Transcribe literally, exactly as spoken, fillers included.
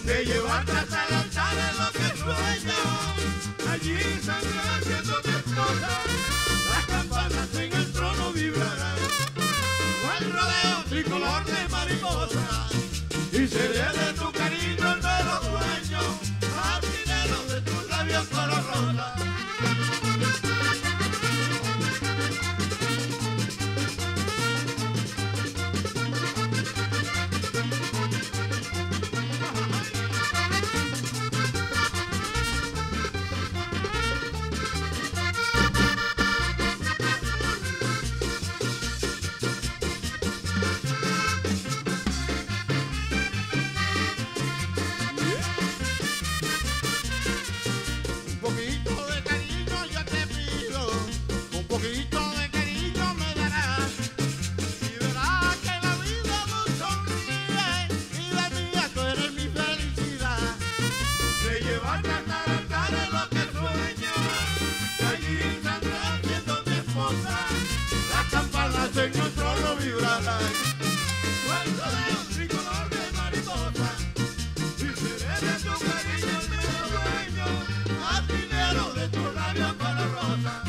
de llevarte hasta el altar es lo que sueño. Allí saldrás siendo mi esposa, las campanas en el trono vibrarán, el rodeo tricolor de mariposa, y seré de tu cariño el mero dueño, jardinero de tus labios color rosa. En nuestro no vibrará cuento de un tricolor de mariposa, y seré de tu cariño el mero dueño, jardinero de tus labios color rosa.